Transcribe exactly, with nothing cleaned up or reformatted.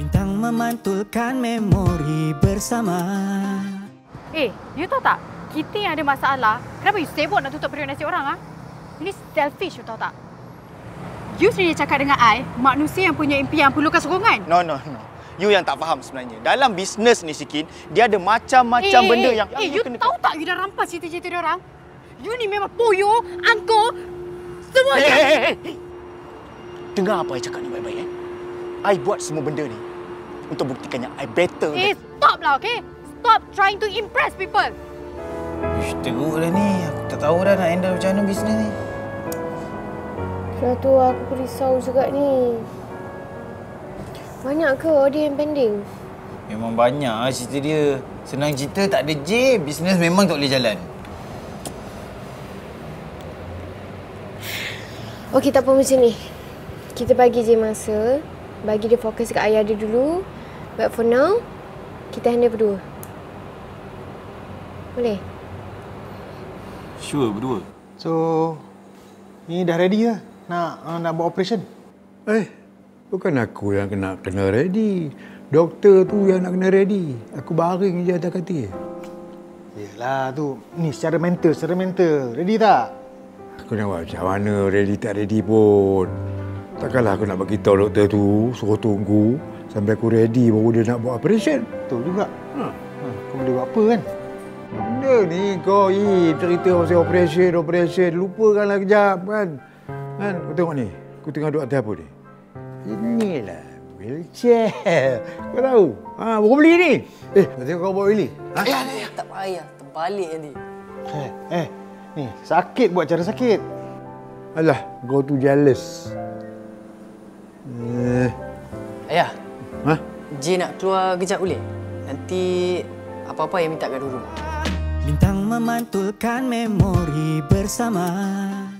Bintang memantulkan memori bersama. Eh, you tahu tak? Kita yang ada masalah, kenapa you sibuk nak tutup periuk nasi orang? Ha? Ini selfish, you tahu tak? You sendiri cakap dengan I, manusia yang punya impian perlukan sokongan. No, no, no. You yang tak faham sebenarnya. Dalam bisnes ni, Sikin, dia ada macam-macam eh, benda eh, yang... Eh, yang you kena... tahu tak you dah rampas cita-cita dia orang? You ni memang poyo, angkuh, semua Eh, je. eh, eh, eh. Dengar apa I cakap ni baik-baik, eh? I buat semua benda ni untuk buktikan yang I better. Eh, stop lah, okay? Stop trying to impress people. Ish, teruk dah ni. Aku tak tahu dah nak handle macam mana bisnes ni. Dah tu aku pun risau juga ni. Banyak ke order yang pending? Memang banyak lah cerita dia. Senang cerita tak ada J, bisnes memang tak boleh jalan. Okey, tak apa macam ni. Kita bagi je masa. Bagi dia fokus kat ayah dia dulu. But for now, kita handle berdua. Boleh? Sure, berdua. So, ni dah ready ke? Nak uh, nak buat operation? Eh, bukan aku yang kena kena ready. Doktor tu yang nak kena ready. Aku baring je atas katil. Yelah tu. Ni secara mental, secara mental. Ready tak? Aku nak buat macam mana ready tak ready pun. Takkanlah aku nak bagi tahu doktor tu suruh tunggu sampai aku ready baru dia nak buat operation. Betul juga. Ha. Ha, kau boleh buat apa kan? Benda ni kau i cerita pasal operation, operation. Lupakanlah kejap kan. Kan, kau tengok ni. Aku tengah duduk atas apa ni? Inilah wheelchair. Kau tahu? Ha, baru beli ni. Eh, nanti kau bawa beli. Ha? Ya, ya, tak payah. Terbalik nanti. Eh, eh. Ni, sakit buat cara sakit. Alah, kau tu jealous. Eh. Ayah. Ha? J nak keluar kejap boleh? Nanti apa-apa yang minta kat rumah. Bintang memantulkan memori bersama.